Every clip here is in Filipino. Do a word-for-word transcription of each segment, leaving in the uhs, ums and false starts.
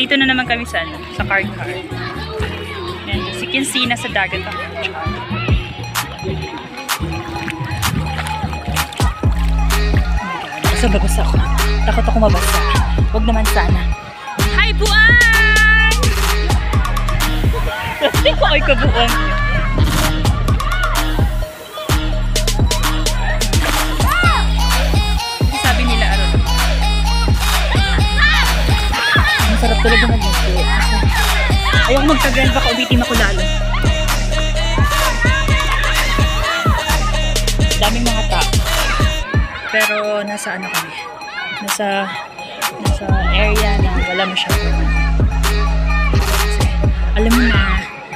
Nandito na naman kami sa, ano, sa car car. And as you can see, nasa dagat ako. Basta babasa ako. Takot ako mabasa. Huwag naman sana. Hi, buwan! Hindi ko ay kabuwan. Sabi nila, ano? Ang sarap talaga mag-video. Ayaw ko magtagal, baka ubitin ako lalo. Daming mga tao. Pero nasa ano kami? Nasa nasa area na wala masyado. Alam mo na.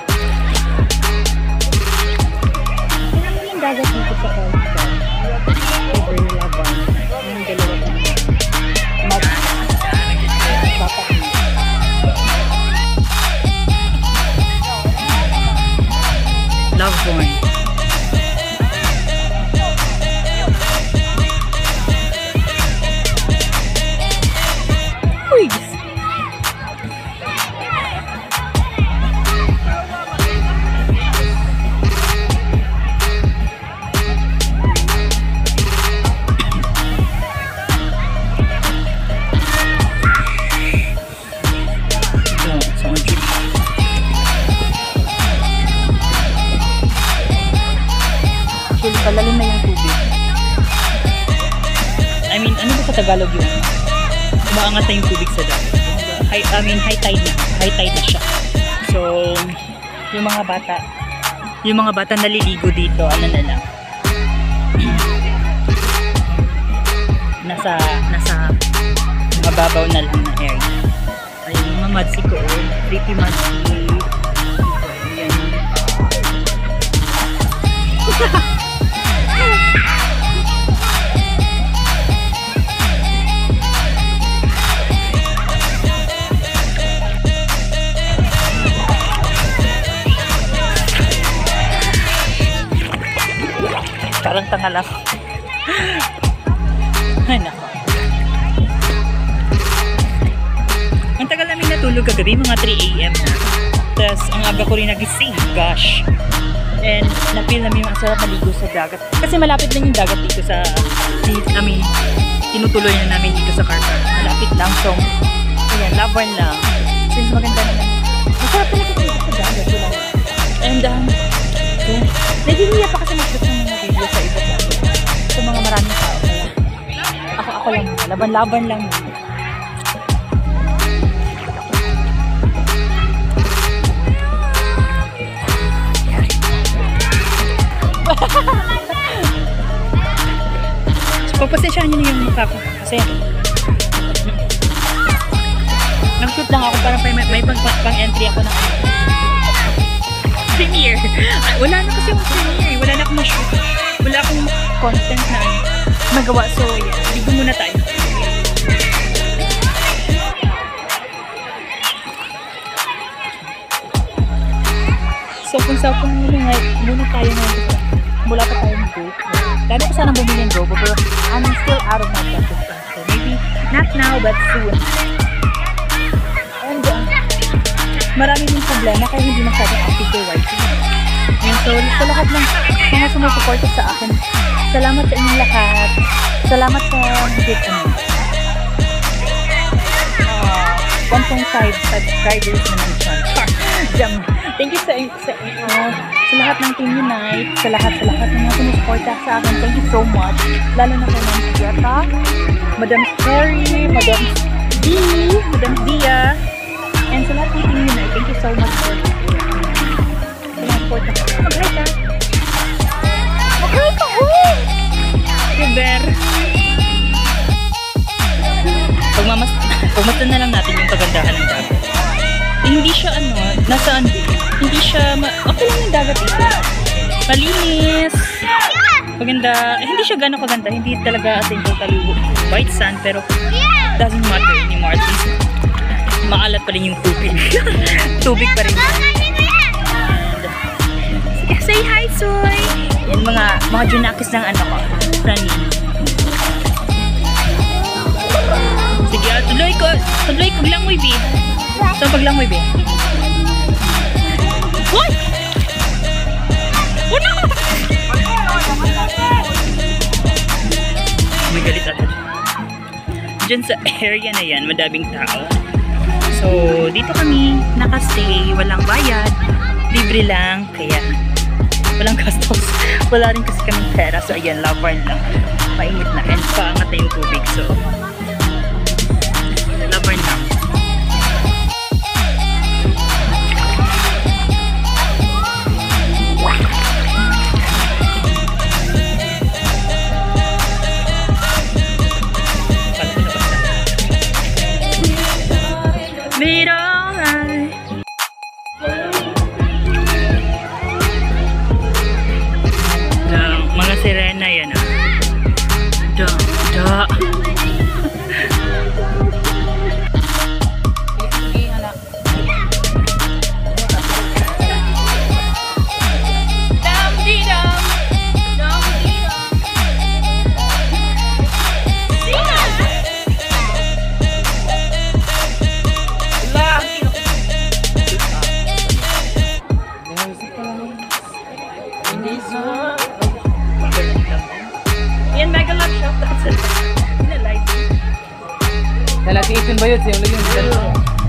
Tingnan mo yung dagat dito sa Calca. Over yung laban. Yung dalawa na. Mag... Papa. Loveborn. Uy! Palalim na yung tubig. I mean, ano ba sa Tagalog yun? Umaangat na yung tubig sa dagat. High, I mean, high tide na. High tide na siya. So, yung mga bata, yung mga bata naliligo dito, ano na lang. Nasa, nasa mababaw na lang na area. Ayun, yung mga madsi ko, pretty madsi. Ayan. Parang tanga lang. Ay, nako. Ang tagal namin natulog kagabi, mga three A M na. Tapos, ang aga ko rin nagising. Gosh. And, na-feel namin ang sarap maligo sa dagat. Kasi malapit lang yung dagat dito sa... I mean, tinutuloy na namin dito sa Carcar. Malapit lang. So, ayan, Loveborn lang. Since maganda naman. Masarap talaga dito sa dagat. And, um, yeah. Nagigiya pa kasi mag-shoot ng mga video sa iba lang. Sa mga maraming tao. Kaya, ako, ako lang. Laban-laban lang. So, pagpasensyahan nyo na yung mukha ko. Kasi, nag-shoot lang ako para may, may pang-entry ako ng premiere. Ah, wala na kasi yung premiere. Wala na akong ma-shoot. Wala akong content na magawa. So, yeah. Ligo muna tayo. So, kung sa kung muna, muna tayo na mula pa tayo ng GoPro. Dami ko sanang bumili ng GoPro, pero I'm still out of my budget. So, maybe not now, but soon. And, uh, marami din problema kaya hindi masyadong active to writing. And so, sa lahat ng mga sumusuporta sa akin, salamat sa inyong lahat. Salamat sa higit ano. Uh, one point five subscribers naman siya. Jam. Thank you sa, sa, uh, sa lahat ng Team Unite, sa lahat, sa lahat ng mga sumusuporta sa akin. Thank you so much. Lalo na kay Ma'am Giata, Madam Terry, Madam D, Madam Dia, and sa lahat ng Team Unite, thank you so much for sa mga support na. Mag-hi ka! Mag-hi ka! Oh! Kiber! Pagmamas, pagmatan na lang natin yung kagandahan ng dagat. Eh, hindi siya ano, nasaan, hindi siya, ma okay lang yung dagat dito. Malinis! Maganda, eh, hindi siya gano'ng kaganda, hindi talaga as in totally white sand, pero doesn't matter anymore. At least, maalat pa rin yung tubig. Tubig pa rin. And, sige, say hi, Soy! Yan, mga, mga junakis ng ano ko, Franny. Sige, tuloy ko, tuloy ko lang, Wibi. paglangoy, be. Hoy! Ano? May galit agad. Diyan sa area na yan, madaming tao. So, dito kami nakastay, walang bayad, libre lang, kaya walang gastos. Wala rin kasi kaming pera. So, ayan, lover lang. Mainit na. And paangat na yung tubig. So, lover lang. Sirena yan ah. Da, da. Yan, mega love shop. That's it. Pinalight. Nalatiitin ba yun? Sa'yo lang yun.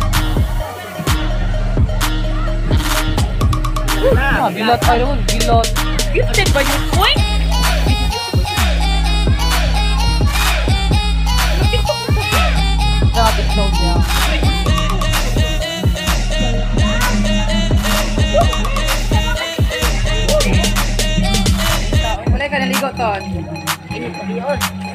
Ah, bilot. Ay, naman, bilot. Gifted ba yun? Uy! Nakapit-note niya. Wala ka naligo, Ton. Init pa yun.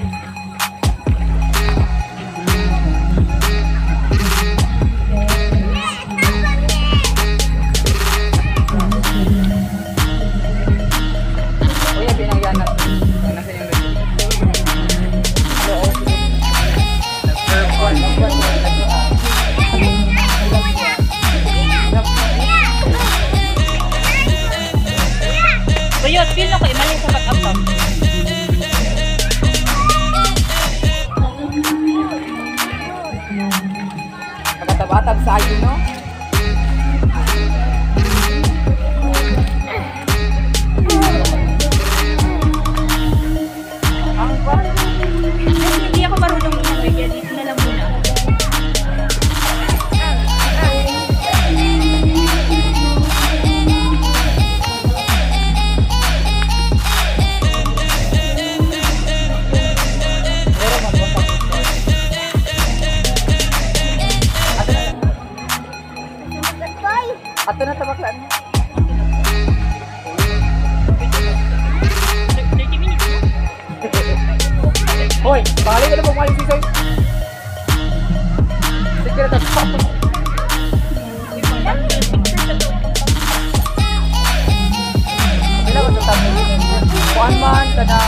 Uy, binangyan natin. Nasa yung rin. Bayot, feel na ko, imaling sa pag-up. Nakatab-atab sa akin, no? Ang pa? Hindi ako marunong inagay, kaya dito na lang muna. Ato na tabaklan. thirty minutes na. Hoy, balik ka na pag maling sisay. Sige na tapos. Kailan ko sa tabi? Kuan man, kadang.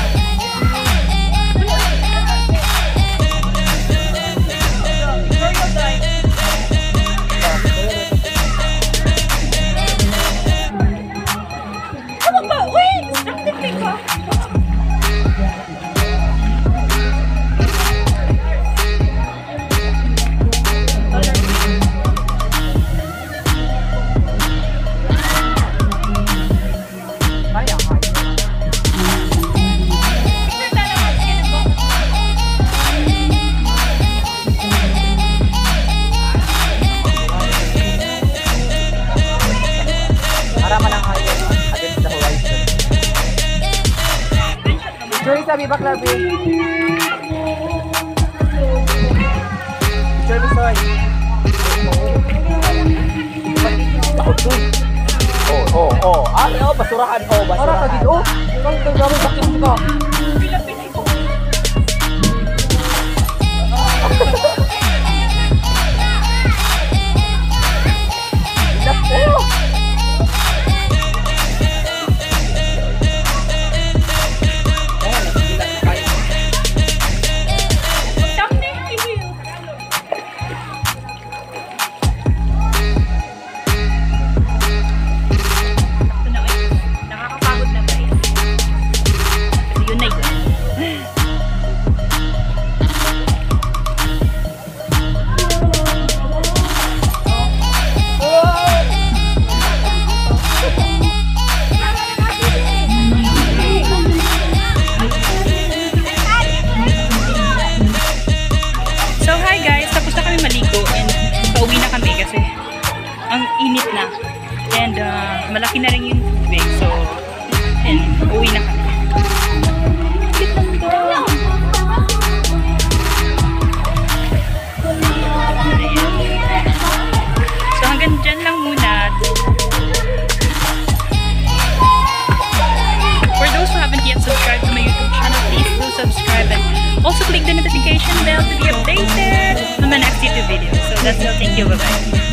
Joy sabi bakla be. Joy soy. Oh oh oh. Ah, oh basurahan oh basurahan. Ora ka dito. Kang tagamo bakit ka? Pilapin ito. Dako. Nakakapagod na guys. Kasi yun na kasi ang init na. And uh, malaki na rin yung tubig. So, and uwi na kami. So hanggang dyan lang muna. For those who haven't yet subscribed to my YouTube channel, please do subscribe and also click the notification bell to be updated on my next YouTube video. So that's all. Thank you. Bye-bye.